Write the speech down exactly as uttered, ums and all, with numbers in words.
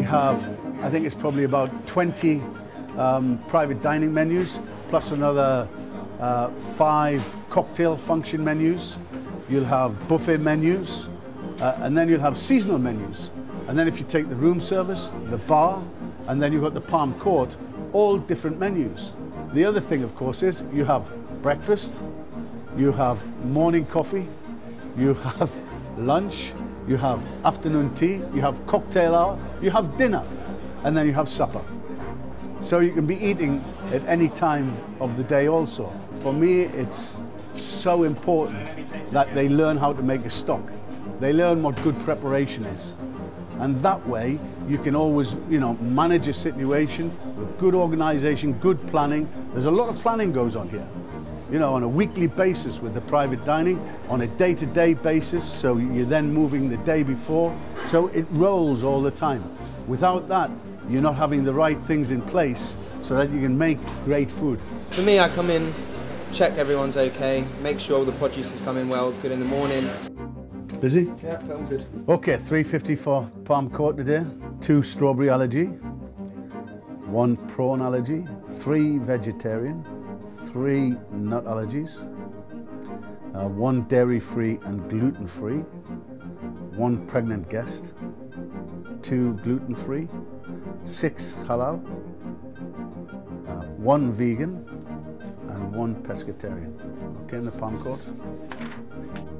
have, I think it's probably about twenty um, private dining menus, plus another uh, five cocktail function menus. You'll have buffet menus, uh, and then you'll have seasonal menus. And then if you take the room service, the bar, and then you've got the Palm Court, all different menus. The other thing, of course, is you have breakfast, you have morning coffee, you have lunch, you have afternoon tea, you have cocktail hour, you have dinner, and then you have supper. So you can be eating at any time of the day also. For me, it's so important that they learn how to make a stock. They learn what good preparation is. And that way, you can always, you know, manage a situation with good organization, good planning. There's a lot of planning goes on here. You know, on a weekly basis with the private dining, on a day-to-day basis, so you're then moving the day before. So it rolls all the time. Without that, you're not having the right things in place so that you can make great food. For me, I come in, check everyone's okay, make sure all the produce is coming well, good in the morning. Busy? Yeah, I'm good. Okay, three fifty for Palm Court today, two strawberry allergy, one prawn allergy, three vegetarian, three nut allergies, uh, one dairy-free and gluten-free, one pregnant guest, two gluten-free, six halal, uh, one vegan, and one pescatarian. Okay, in the Palm Court.